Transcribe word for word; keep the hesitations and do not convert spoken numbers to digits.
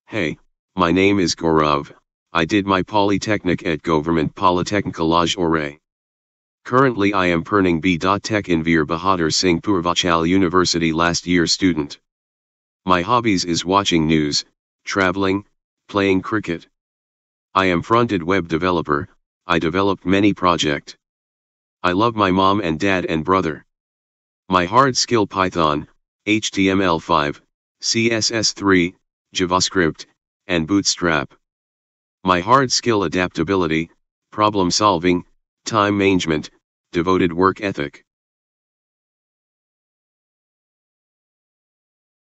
Hey, my name is Gaurav. I did my Polytechnic at Government Polytechnic Lahore. Currently I am purning B Tech in Veer Bahadur Singh Purvachal University last year student. My hobbies is watching news, traveling, playing cricket. I am front-end web developer. I developed many project. I love my mom and dad and brother. My hard skill Python, H T M L five, C S S three, JavaScript, and Bootstrap. My hard skill adaptability, problem solving, time management, devoted work ethic.